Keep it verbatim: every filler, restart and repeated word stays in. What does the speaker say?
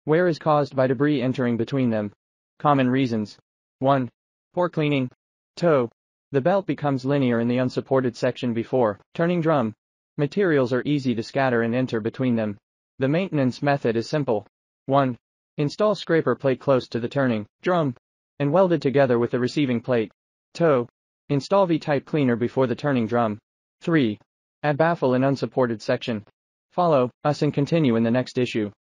Wear is caused by debris entering between them. Common reasons. one. Poor cleaning. Toe. The belt becomes linear in the unsupported section before turning drum. Materials are easy to scatter and enter between them. The maintenance method is simple. one. Install scraper plate close to the turning drum and welded together with the receiving plate. Toe. Install V-type cleaner before the turning drum. three. Add baffle in unsupported section. Follow us and continue in the next issue.